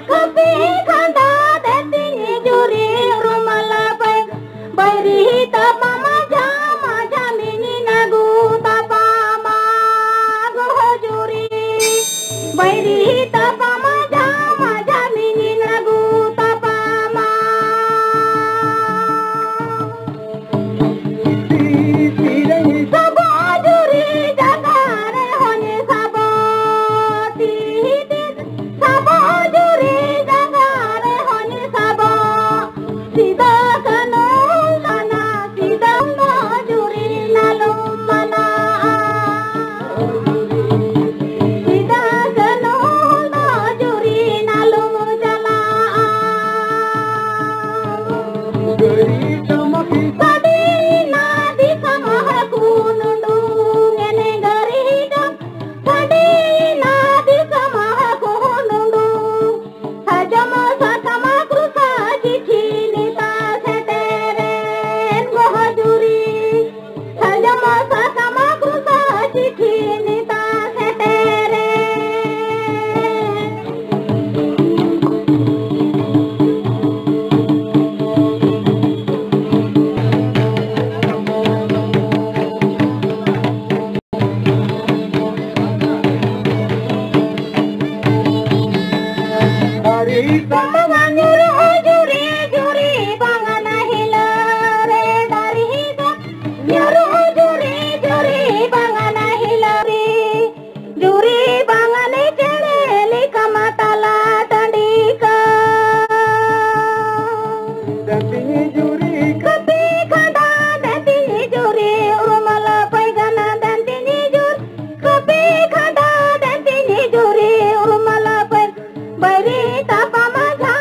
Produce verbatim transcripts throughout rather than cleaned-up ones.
Kopi khanda deti juri rumala pai bairi tapa maja maja mini nagu tapa ma go juri bairi tapa maja maja mini nagu tapa ma sabo juri jagare hone sabo ti sabo juri jagare hone sabo sida kanu sana sida no juri nalu mana sida kanu no juri nalu jala Sadi nadi samah kunundu ngene garidam Sadi nadi samah kunundu sajama sakama krusa chithi nita seteren gohajuri sajama sakama krusa chithi nita seteren Banganyuru juri juri bangana hilare dari hidup nyuru juri juri bangana hilari juri bangane cereli kamatala tandika dati juri kopi khanda dati juri rumala paigana dati juri kopi khanda dati juri rumala pai bairi tapa maja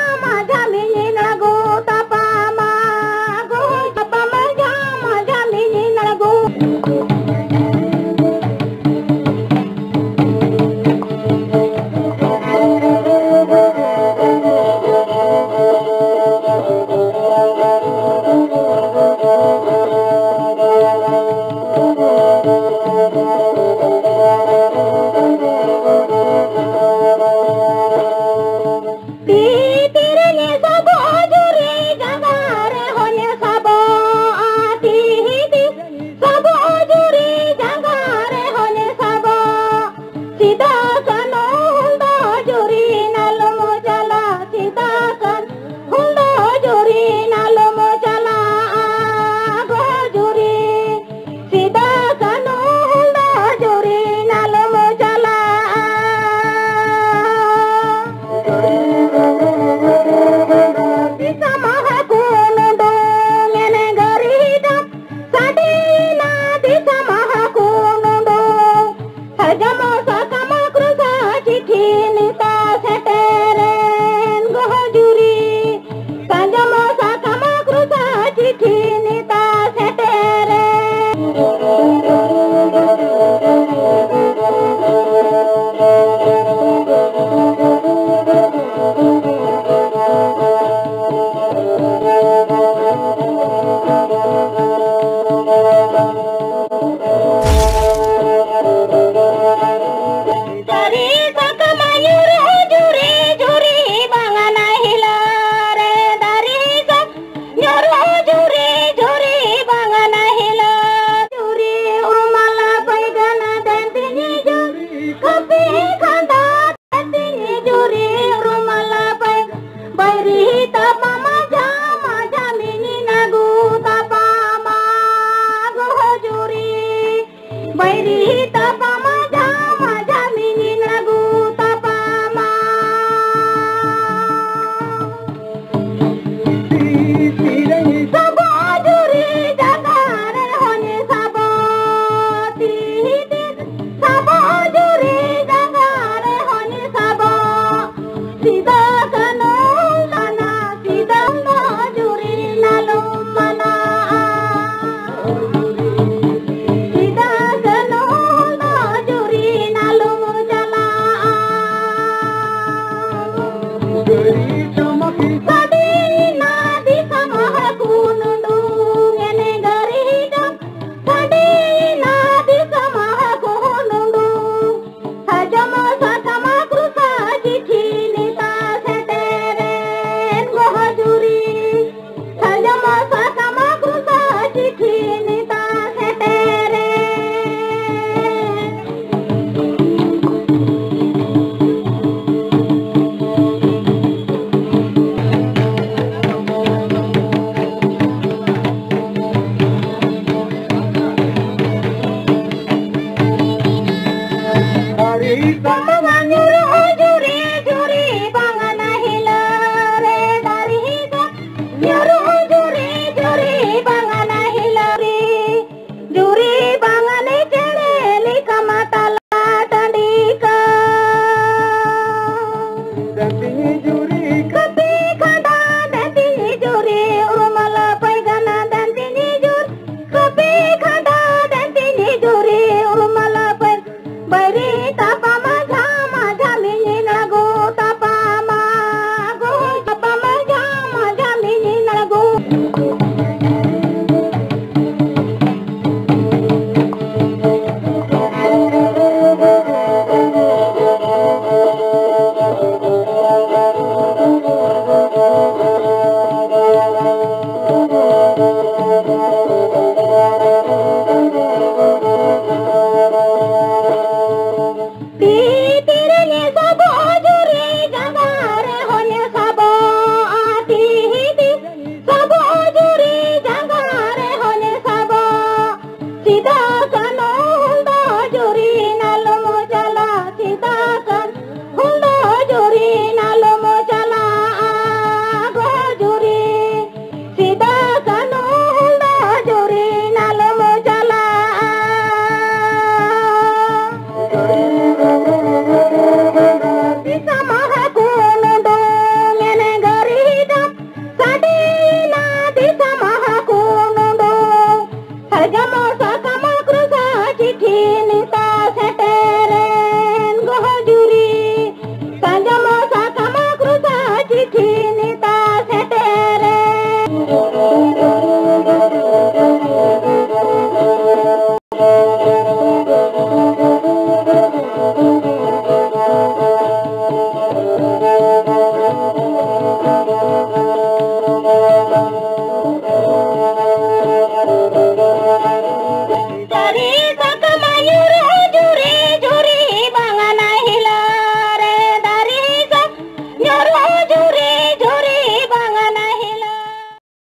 ñor o juri